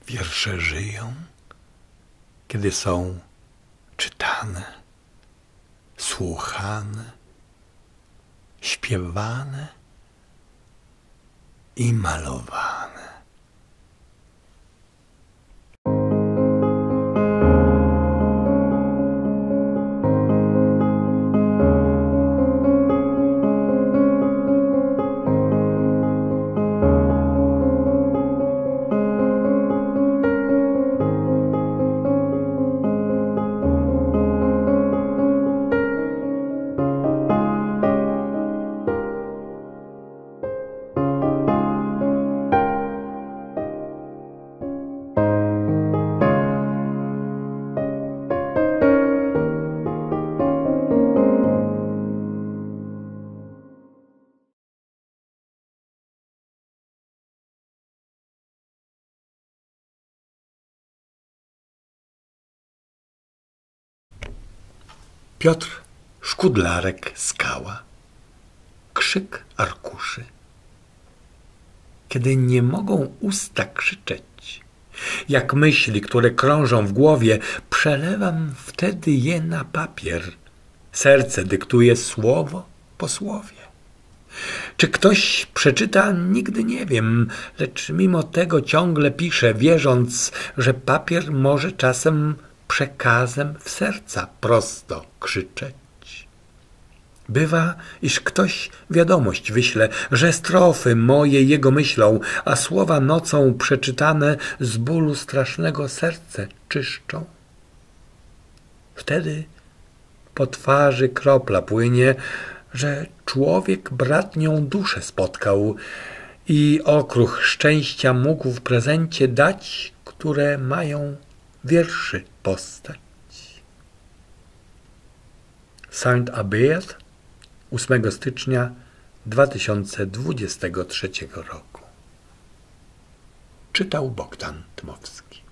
Wiersze żyją, kiedy są czytane, słuchane, śpiewane i malowane. Piotr Szkudlarek Skała. Krzyk arkuszy. Kiedy nie mogą usta krzyczeć, jak myśli, które krążą w głowie, przelewam wtedy je na papier. Serce dyktuje słowo po słowie. Czy ktoś przeczyta? Nigdy nie wiem, lecz mimo tego ciągle piszę, wierząc, że papier może czasem przekazem w serca prosto krzyczeć. Bywa, iż ktoś wiadomość wyśle, że strofy moje jego myślą, a słowa nocą przeczytane z bólu strasznego serce czyszczą. Wtedy po twarzy kropla płynie, że człowiek bratnią duszę spotkał i okruch szczęścia mógł w prezencie dać, które mają wierszy postać. Saint-Abert, 8 stycznia 2023 roku. Czytał Bogdan Dmowski.